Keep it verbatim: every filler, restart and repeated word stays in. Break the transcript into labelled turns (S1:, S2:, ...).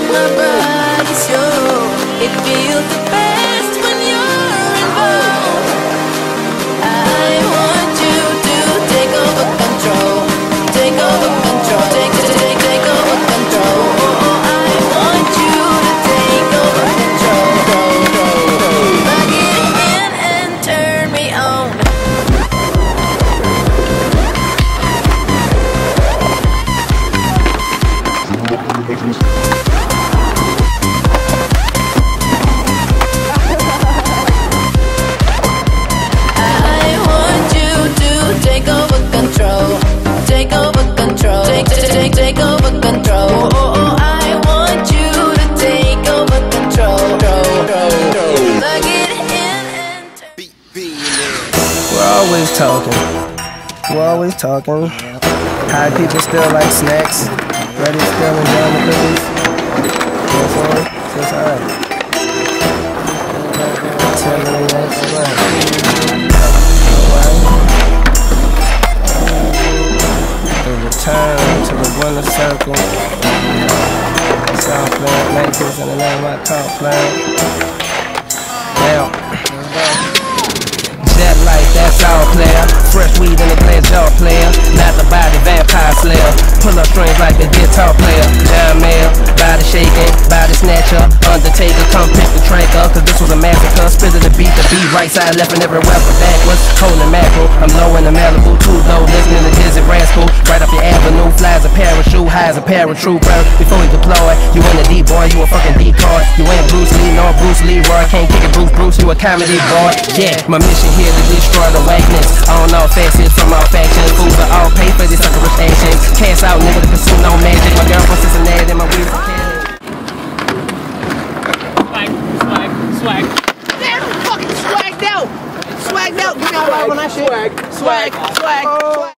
S1: my body's yours. It feels the best when you're involved. I want you to take over control. Take over control. Take, take, take over control. I want you to take over control. Plug it in and turn me on. Take over control. Oh, oh, I want you to take over control. Plug it in and turn.
S2: We're always talking. We're always talking. High people still like snacks. Ready, still enjoying the cookies. That's all. That's alright. Tell me that's right. Return to the winner circle. Sound playing, make this in the name of my top plan. Now, jet light, that's all player. Fresh weed in the glass jar player. Not the body vampire slayer. Pull up strings like the guitar player. John Mayer, body shaking, body snatcher. Undertaker, come pick the tracker. Cause this was a massacre. Spitting the beat, the beat, right side, left and everywhere but backwards. Holding mackerel, I'm low in the Malibu, too low, listening to Dizzy Rascal. Right up your avenue, flies a parachute, high as a paratrooper. Before you deploy, you in the deep boy, you a fucking decoy. You ain't Bruce Lee, nor Bruce Leroy. Can't kick it, Bruce Bruce, you a comedy boy. Yeah, my mission here to destroy the wackness. On all facets, from all factions. Fools are all pay for these suckerish actions. Cast out, nigga, to pursue no magic. My girl from Cincinnati, and my weed from Canada.
S3: Swag, swag, swag.
S4: Damn, fucking swagged out. Swagged out. Bring out when I shit. Swag, swag, swag. swag.